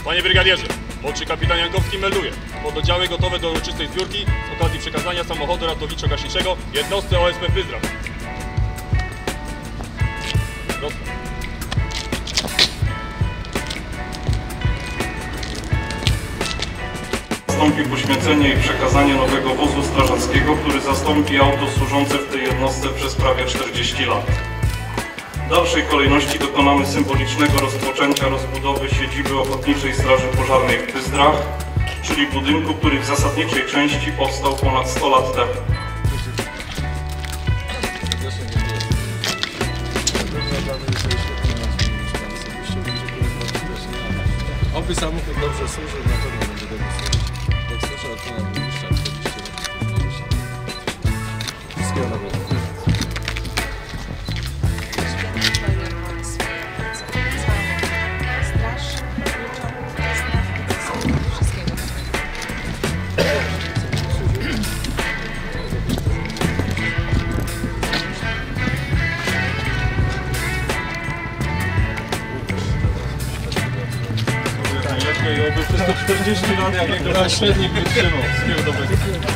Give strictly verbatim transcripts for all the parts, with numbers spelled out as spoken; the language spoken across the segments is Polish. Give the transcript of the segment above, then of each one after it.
Panie Brygadierze, młodszy kapitan Jankowski melduje. Pododdziały gotowe do uroczystej zbiórki z okazji przekazania samochodu ratowniczo-gaśniczego jednostce O S P Pyzdra. Proszę. Nastąpi poświęcenie i przekazanie nowego wozu strażackiego, który zastąpi auto służące w tej jednostce przez prawie czterdzieści lat. W dalszej kolejności dokonamy symbolicznego rozpoczęcia rozbudowy siedziby Ochotniczej Straży Pożarnej w Pizdrach, czyli budynku, który w zasadniczej części powstał ponad sto lat temu. Oby samochód dobrze służył, na pewno będzie dobrze służyć. Jak słyszę od pana burmistrza czterdzieści lat. Wszystkiego dobrego. Lepiej, oby przez te czterdzieści lat jakiego średnik wytrzymał. Wszystkiego dobrego.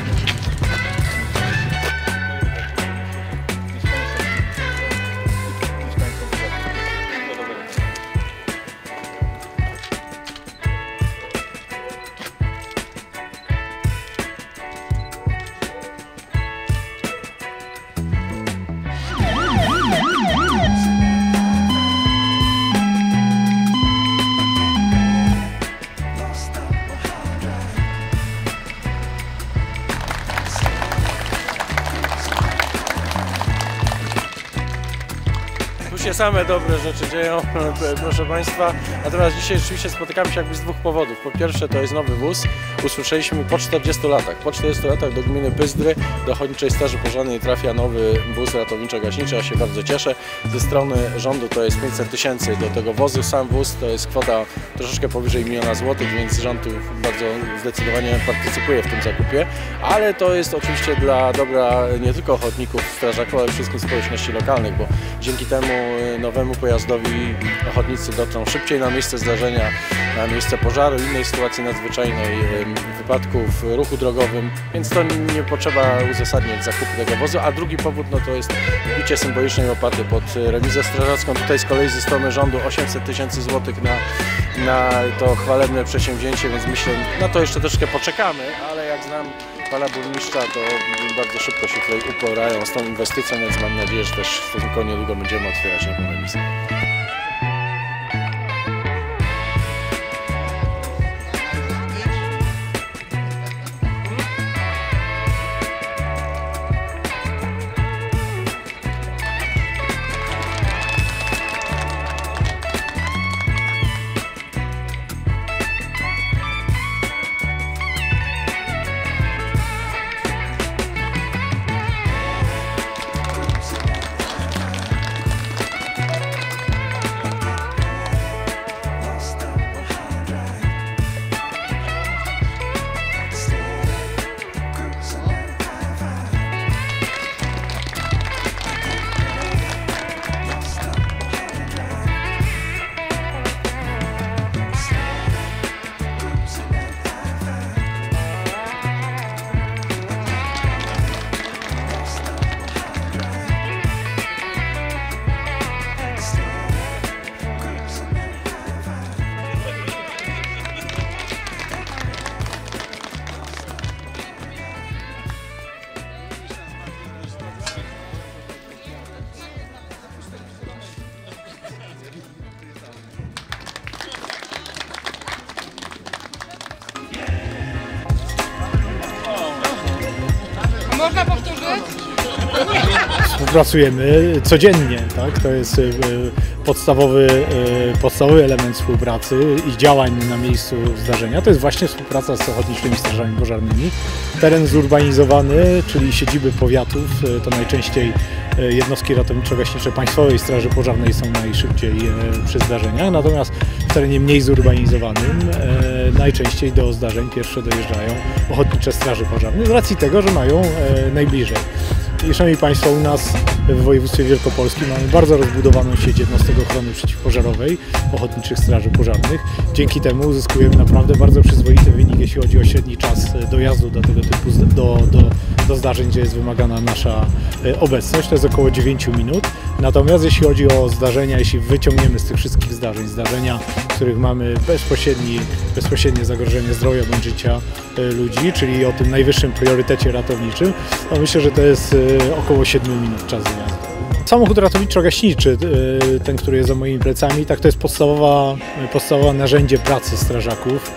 Tu się same dobre rzeczy dzieją, proszę Państwa. Natomiast dzisiaj rzeczywiście spotykamy się jakby z dwóch powodów. Po pierwsze, to jest nowy wóz. Usłyszeliśmy po czterdziestu latach. Po czterdziestu latach do gminy Pyzdry, do Ochotniczej Straży Pożarnej trafia nowy wóz ratowniczo-gaśniczy. Ja się bardzo cieszę. Ze strony rządu to jest pięćset tysięcy do tego wozu. Sam wóz to jest kwota troszeczkę powyżej miliona złotych, więc rząd tu bardzo zdecydowanie partycypuje w tym zakupie. Ale to jest oczywiście dla dobra nie tylko ochotników, strażaków, ale wszystkich społeczności lokalnych, bo dzięki temu nowemu pojazdowi ochotnicy dotrą szybciej na miejsce zdarzenia, na miejsce pożaru, innej sytuacji nadzwyczajnej, wypadków w ruchu drogowym, więc to nie potrzeba uzasadniać zakupu tego wozu. A drugi powód no to jest bicie symbolicznej łopaty pod remizę strażacką. Tutaj z kolei ze strony rządu osiemset tysięcy złotych na, na to chwalebne przedsięwzięcie, więc myślę, na to jeszcze troszkę poczekamy, ale jak znam pana burmistrza, to bardzo szybko się tutaj uporają z tą inwestycją, więc mam nadzieję, że też tylko niedługo będziemy otwierać nową remizę. Można powtórzyć? Współpracujemy codziennie, tak? To jest podstawowy, podstawowy element współpracy i działań na miejscu zdarzenia. To jest właśnie współpraca z Ochotniczymi Strażami Pożarnymi. Teren zurbanizowany, czyli siedziby powiatów, to najczęściej jednostki ratowniczo-gaśnicze Państwowej Straży Pożarnej są najszybciej przy zdarzeniach, natomiast w terenie mniej zurbanizowanym najczęściej do zdarzeń pierwsze dojeżdżają Ochotnicze Straży Pożarne z racji tego, że mają najbliżej. I szanowni Państwo, u nas w województwie wielkopolskim mamy bardzo rozbudowaną sieć jednostek ochrony przeciwpożarowej, ochotniczych straży pożarnych. Dzięki temu uzyskujemy naprawdę bardzo przyzwoity wynik, jeśli chodzi o średni czas dojazdu do tego typu do, do, do zdarzeń, gdzie jest wymagana nasza obecność. To jest około dziewięć minut. Natomiast jeśli chodzi o zdarzenia, jeśli wyciągniemy z tych wszystkich zdarzeń, zdarzenia, w których mamy bezpośredni, bezpośrednie zagrożenie zdrowia bądź życia ludzi, czyli o tym najwyższym priorytecie ratowniczym, to myślę, że to jest około siedmiu minut czas dojazdu. Samochód ratowniczo-gaśniczy, ten, który jest za moimi plecami, tak to jest podstawowa, podstawowe narzędzie pracy strażaków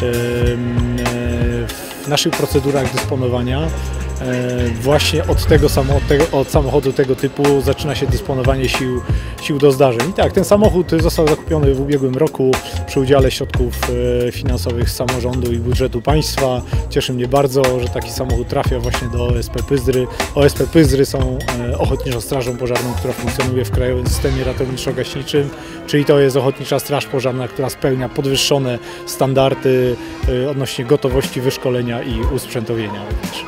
w naszych procedurach dysponowania. Właśnie od tego, od, tego, od samochodu tego typu zaczyna się dysponowanie sił, sił do zdarzeń. I tak, ten samochód został zakupiony w ubiegłym roku przy udziale środków finansowych z samorządu i budżetu państwa. Cieszy mnie bardzo, że taki samochód trafia właśnie do O S P Pyzdry. O S P Pyzdry są Ochotniczą Strażą Pożarną, która funkcjonuje w krajowym systemie ratowniczo-gaśniczym, czyli to jest Ochotnicza Straż Pożarna, która spełnia podwyższone standardy odnośnie gotowości, wyszkolenia i usprzętowienia również.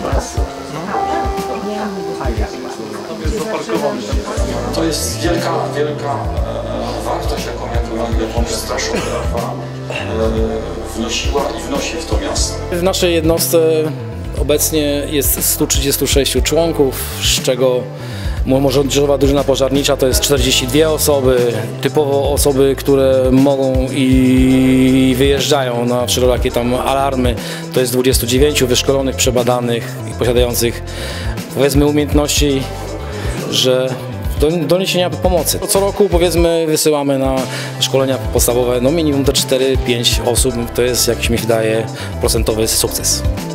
To jest wielka, wielka wartość, jaką, jaką, jaką Straż Pożarna wnosiła i wnosi w to miasto. W naszej jednostce obecnie jest stu trzydziestu sześciu członków, z czego młodzieżowa drużyna pożarnicza to jest czterdzieści dwie osoby, typowo osoby, które mogą i wyjeżdżają na wszelakie tam alarmy, to jest dwudziestu dziewięciu wyszkolonych, przebadanych i posiadających, powiedzmy, umiejętności, że do, do niesienia pomocy. Co roku, powiedzmy, wysyłamy na szkolenia podstawowe no minimum do czterech do pięciu osób, to jest, jak mi się wydaje, procentowy sukces.